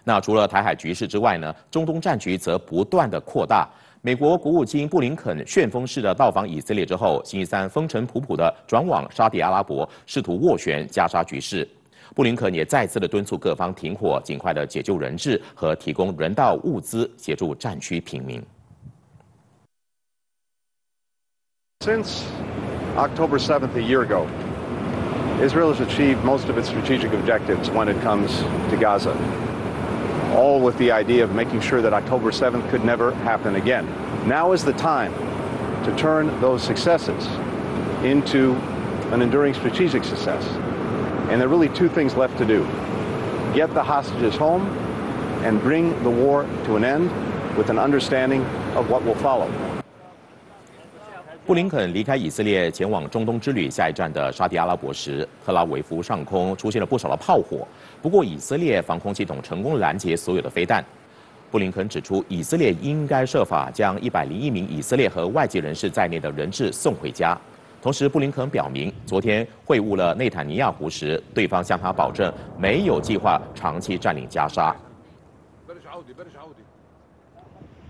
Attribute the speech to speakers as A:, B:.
A: 那除了台海局势之外呢，中东战局则不断的扩大。美国国务卿布林肯旋风式的到访以色列之后，星期三风尘仆仆的转往沙地阿拉伯，试图斡旋加沙局势。布林肯也再次的敦促各方停火，尽快的解救人质和提供人道物资，协助战区平民。
B: Since October 7th a year ago, Israel has achieved most of its strategic objectives when it comes to Gaza, all with the idea of making sure that October 7th could never happen again. Now is the time to turn those successes into an enduring strategic success. And there are really two things left to do. Get the hostages home and bring the war to an end with an understanding of what will follow.
A: 布林肯离开以色列前往中东之旅，下一站的沙特阿拉伯时，特拉维夫上空出现了不少的炮火。不过，以色列防空系统成功拦截所有的飞弹。布林肯指出，以色列应该设法将101名以色列和外籍人士在内的人质送回家。同时，布林肯表明，昨天会晤了内塔尼亚胡时，对方向他保证没有计划长期占领加沙。